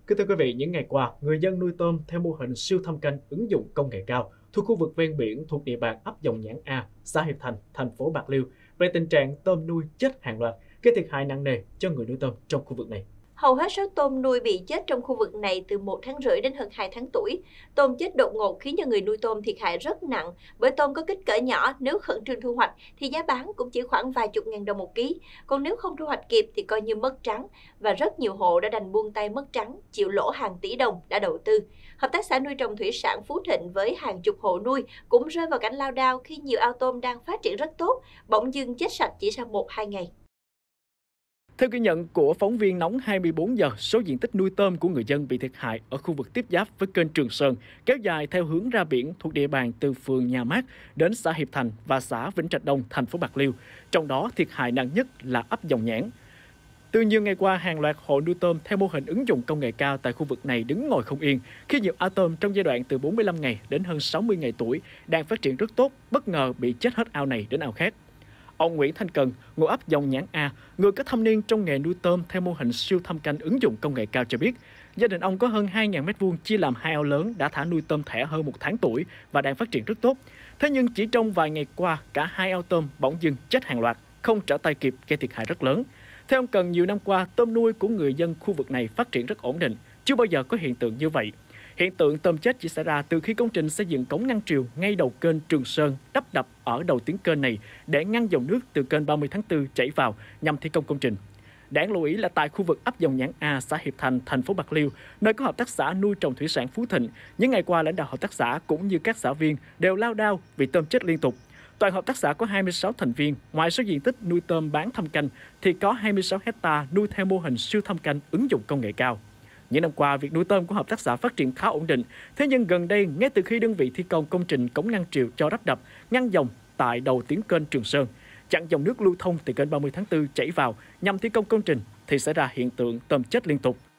Kính thưa quý vị, những ngày qua, người dân nuôi tôm theo mô hình siêu thâm canh ứng dụng công nghệ cao thuộc khu vực ven biển thuộc địa bàn ấp Dòng Nhãn A, xã Hiệp Thành, thành phố Bạc Liêu về tình trạng tôm nuôi chết hàng loạt, gây thiệt hại nặng nề cho người nuôi tôm trong khu vực này. Hầu hết số tôm nuôi bị chết trong khu vực này từ 1,5 tháng đến hơn 2 tháng tuổi. Tôm chết đột ngột khiến cho người nuôi tôm thiệt hại rất nặng, bởi tôm có kích cỡ nhỏ, nếu khẩn trương thu hoạch thì giá bán cũng chỉ khoảng vài chục ngàn đồng một ký, còn nếu không thu hoạch kịp thì coi như mất trắng, và rất nhiều hộ đã đành buông tay mất trắng, chịu lỗ hàng tỷ đồng đã đầu tư. Hợp tác xã nuôi trồng thủy sản Phú Thịnh với hàng chục hộ nuôi cũng rơi vào cảnh lao đao khi nhiều ao tôm đang phát triển rất tốt, bỗng dưng chết sạch chỉ sau 1-2 ngày. Theo ghi nhận của phóng viên Nóng 24 giờ, số diện tích nuôi tôm của người dân bị thiệt hại ở khu vực tiếp giáp với kênh Trường Sơn, kéo dài theo hướng ra biển thuộc địa bàn từ phường Nhà Mát đến xã Hiệp Thành và xã Vĩnh Trạch Đông, thành phố Bạc Liêu. Trong đó, thiệt hại nặng nhất là ấp Dòng Nhãn. Từ nhiều ngày qua, hàng loạt hộ nuôi tôm theo mô hình ứng dụng công nghệ cao tại khu vực này đứng ngồi không yên khi nhiều ao tôm trong giai đoạn từ 45 ngày đến hơn 60 ngày tuổi đang phát triển rất tốt, bất ngờ bị chết hết ao này đến ao khác. Ông Nguyễn Thanh Cần, ngụ ấp Dòng Nhãn A, người có thâm niên trong nghề nuôi tôm theo mô hình siêu thâm canh ứng dụng công nghệ cao cho biết, gia đình ông có hơn 2.000 m2 chia làm 2 ao lớn đã thả nuôi tôm thẻ hơn 1 tháng tuổi và đang phát triển rất tốt. Thế nhưng chỉ trong vài ngày qua, cả 2 ao tôm bỗng dưng chết hàng loạt, không trở tay kịp, gây thiệt hại rất lớn. Theo ông Cần, nhiều năm qua, tôm nuôi của người dân khu vực này phát triển rất ổn định, chưa bao giờ có hiện tượng như vậy. Hiện tượng tôm chết chỉ xảy ra từ khi công trình xây dựng cống ngăn triều ngay đầu kênh Trường Sơn đắp đập ở đầu tuyến kênh này để ngăn dòng nước từ kênh 30 tháng 4 chảy vào nhằm thi công công trình. Đáng lưu ý là tại khu vực ấp Dòng Nhãn A, xã Hiệp Thành, thành phố Bạc Liêu, nơi có hợp tác xã nuôi trồng thủy sản Phú Thịnh, những ngày qua lãnh đạo hợp tác xã cũng như các xã viên đều lao đao vì tôm chết liên tục. Toàn hợp tác xã có 26 thành viên, ngoài số diện tích nuôi tôm bán thâm canh thì có 26 hectare nuôi theo mô hình siêu thâm canh ứng dụng công nghệ cao. Những năm qua, việc nuôi tôm của hợp tác xã phát triển khá ổn định. Thế nhưng gần đây, ngay từ khi đơn vị thi công công trình cống ngăn triều cho đắp đập, ngăn dòng tại đầu tuyến kênh Trường Sơn, chặn dòng nước lưu thông từ kênh 30 tháng 4 chảy vào nhằm thi công công trình, thì xảy ra hiện tượng tôm chết liên tục.